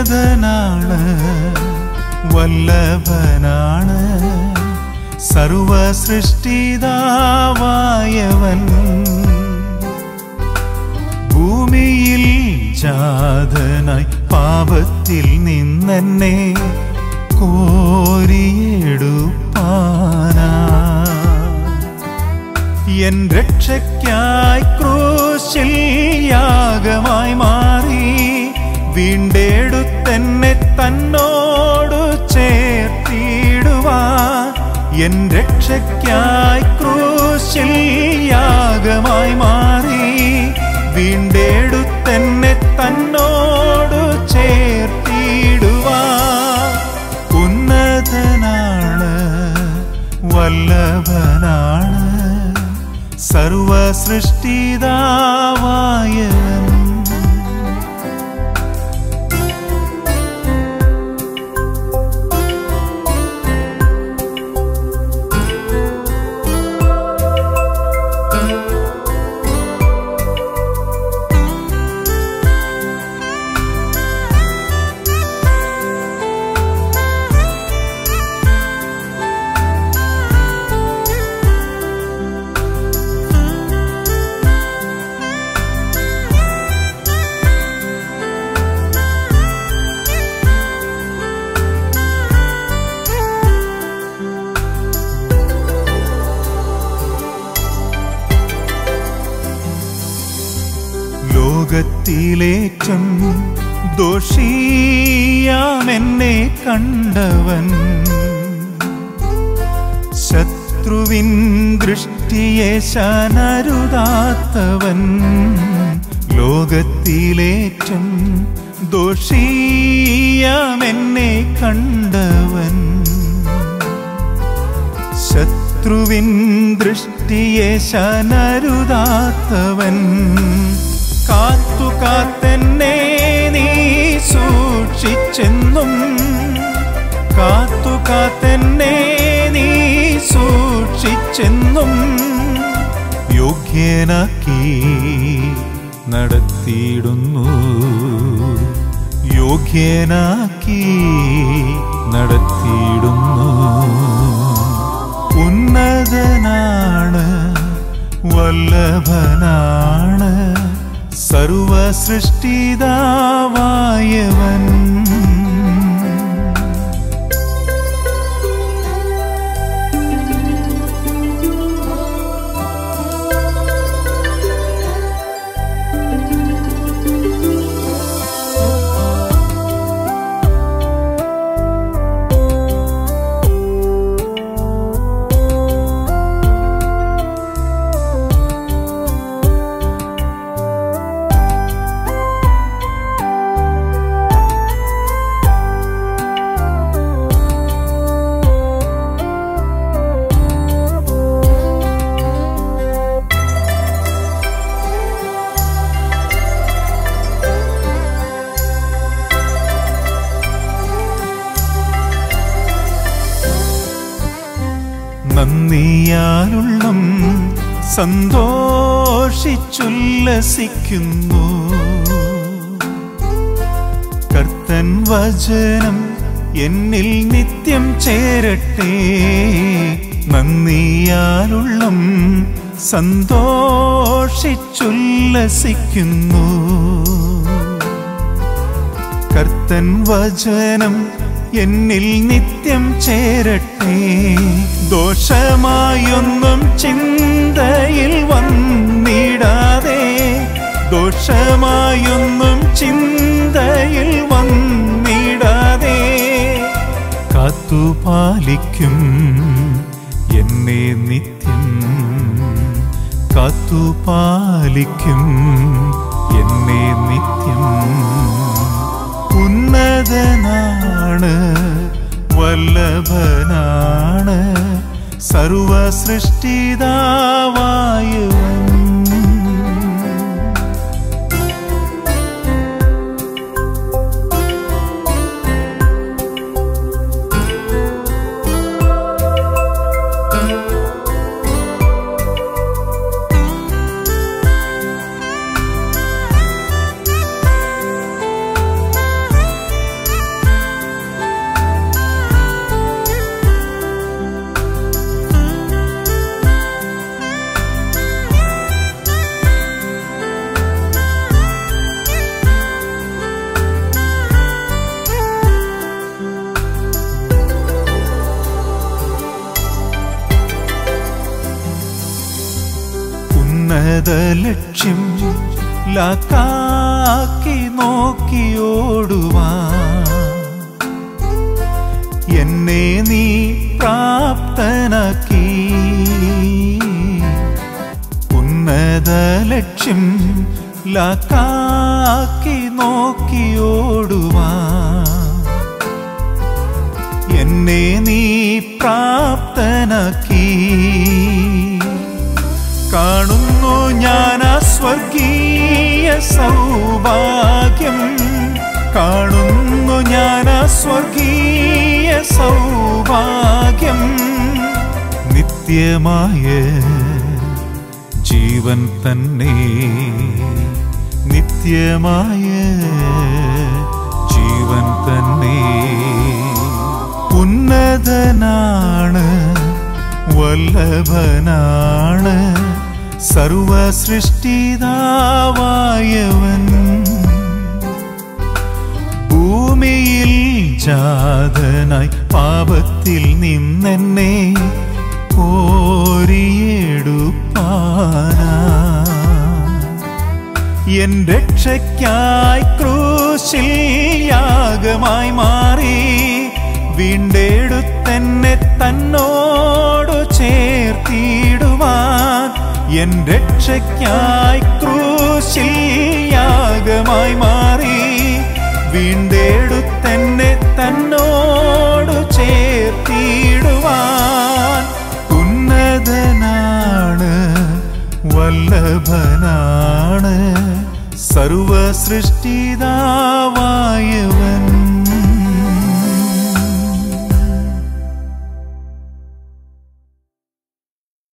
ഉന്നതനാണ്, വല്ലഭനാണ്, സർവ സൃഷ്ടിതാവായവൻ. ഭൂമിയിൽ ജാതനായി പാപത്തിൽ നിന്നെന്നെ കോരിയെടുപ്പാനാ. എൻ രക്ഷയ്ക്കായി ക്രൂശിൽ യാഗമായി മാറി വീണ്ടെടുത്തെന്നെ തന്നോടു ചേർത്തിടുവാൻ. എൻ രക്ഷയ്ക്കായി ക്രൂശിൽ യാഗമായി മാറി വീണ്ടെടുത്തെന്നെ തന്നോടു ചേർത്തിടുവാൻ. ഉന്നതനാണ്, വല്ലഭനാണ്, സർവ സൃഷ്ടിതാവായവൻ. ലോകത്തിലേറ്റം ദോഷിയാമെന്നെ കണ്ടവൻ, ശത്രുവിൻ ദൃഷ്ടിയെ ശാനരുതാത്തവൻ. ലോകത്തിലേറ്റം ദോഷിയാമെന്നെ കണ്ടവൻ, ശത്രുവിൻ ദൃഷ്ടിയെ ശാനരുതാത്തവൻ. കാത്തു കാത്തെന്നെ നീ സൂക്ഷിച്ചെന്നും, കാത്തു കാത്തെന്നെ നീ സൂക്ഷിച്ചെന്നും യോഗ്യനാക്കി നടത്തിയിടുന്നു, യോഗ്യനാക്കി നടത്തിയിടുന്നു. ഉന്നതനാണ്, വല്ലഭനാണ്, സർവ സൃഷ്ടിതാവായവൻ. നന്ദിയാലുള്ളം സന്തോഷിച്ചുല്ലസിക്കുന്നു, കർത്തൻ വചനം എന്നിൽ നിത്യം ചേരട്ടെ. നന്ദിയാലുള്ളം സന്തോഷിച്ചുല്ലസിക്കുന്നു, കർത്തൻ വചനം എന്നിൽ നിത്യം ചേരട്ടെ. ദോഷമായൊന്നും ചിന്തയിൽ വന്നിടാതെ, ദോഷമായൊന്നും ചിന്തയിൽ വന്നിടാതെ കാത്തുപാലിക്കും എന്നെ നിത്യം, കാത്തുപാലിക്കും എന്നെ നിത്യം. ഉന്നതനാണ്, വല്ലഭനാണ്, സർവ സൃഷ്ടിതാവായവൻ. ലക്ഷ്യം ലാക്കാക്കി നോക്കിയോടുവാൻ എന്നെ നീ പ്രാപ്തനാക്കി. ഉന്നത ലക്ഷ്യം ലാക്കാക്കി നോക്കിയോടുവാൻ എന്നെ നീ പ്രാപ്തനാക്കി. കാണുന്നു ഞാൻ ആ സ്വർഗീയ സൗഭാഗ്യം, കാണുന്നു ഞാൻ ആ സ്വർഗീയ സൗഭാഗ്യം. നിത്യമായ ജീവൻ തന്നെ, നിത്യമായ ജീവൻ തന്നെ. ഉന്നതനാണ്, വല്ലഭനാണ് സർവസൃഷ്ടിതാവായവൻ. ഭൂമിയിൽ ജാതനായി പാപത്തിൽ നിന്നെന്നെ കോരിയെടുപ്പാനാ. എൻ രക്ഷയ്ക്കായി ക്രൂശിൽ യാഗമായി മാറി വീണ്ടെടുത്തെന്നെ തന്നോടു ചേർത്തിടുവാൻ. എൻ രക്ഷയ്ക്കായി ക്രൂശിൽ യാഗമായി മാറി വീണ്ടെടുത്തെന്നെ തന്നോടു ചേർത്തിടുവാൻ. ഉന്നതനാണ്, വല്ലഭനാണ് സർവസൃഷ്ടിതാവായവൻ.